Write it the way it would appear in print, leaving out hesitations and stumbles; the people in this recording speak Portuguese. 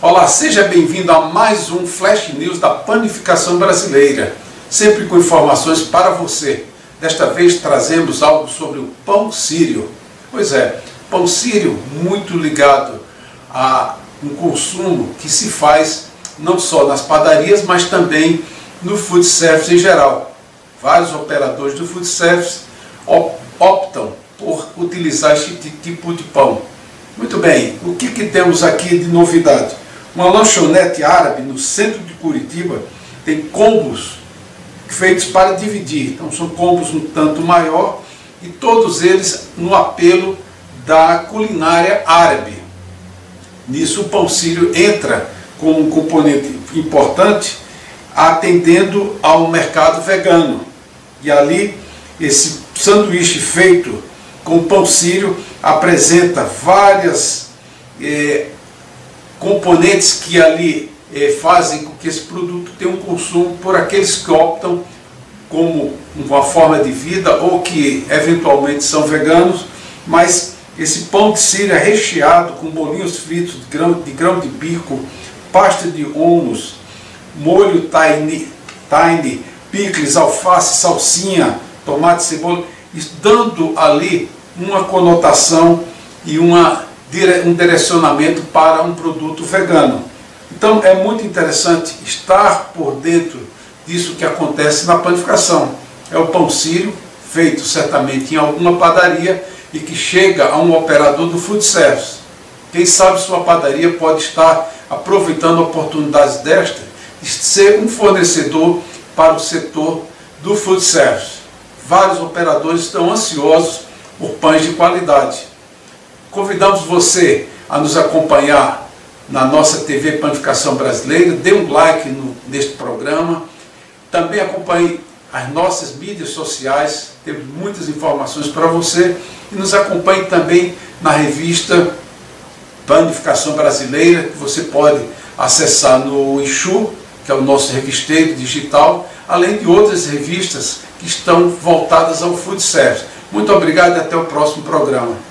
Olá, seja bem-vindo a mais um Flash News da Panificação Brasileira, sempre com informações para você. Desta vez trazemos algo sobre o pão sírio. Pois é, pão sírio muito ligado a um consumo que se faz não só nas padarias, mas também no food service em geral. Vários operadores do food service optam por utilizar este tipo de pão. Muito bem, o que temos aqui de novidade? Uma lanchonete árabe no centro de Curitiba tem combos feitos para dividir. Então são combos um tanto maior e todos eles no apelo da culinária árabe. Nisso o pão sírio entra como um componente importante, atendendo ao mercado vegano. E ali esse sanduíche feito com pão sírio apresenta várias componentes que ali fazem com que esse produto tenha um consumo por aqueles que optam como uma forma de vida ou que eventualmente são veganos, mas esse pão de sírio é recheado com bolinhos fritos de grão de bico, pasta de hummus, molho tahine, picles, alface, salsinha, tomate, cebola, dando ali uma conotação e um direcionamento para um produto vegano. Então é muito interessante estar por dentro disso que acontece na panificação. É o pão sírio, feito certamente em alguma padaria e que chega a um operador do food service. Quem sabe sua padaria pode estar aproveitando oportunidades desta de ser um fornecedor para o setor do food service. Vários operadores estão ansiosos por pães de qualidade. Convidamos você a nos acompanhar na nossa TV Panificação Brasileira, dê um like neste programa, também acompanhe as nossas mídias sociais, temos muitas informações para você, e nos acompanhe também na revista Panificação Brasileira, que você pode acessar no Exu, que é o nosso revisteiro digital, além de outras revistas que estão voltadas ao food service. Muito obrigado e até o próximo programa.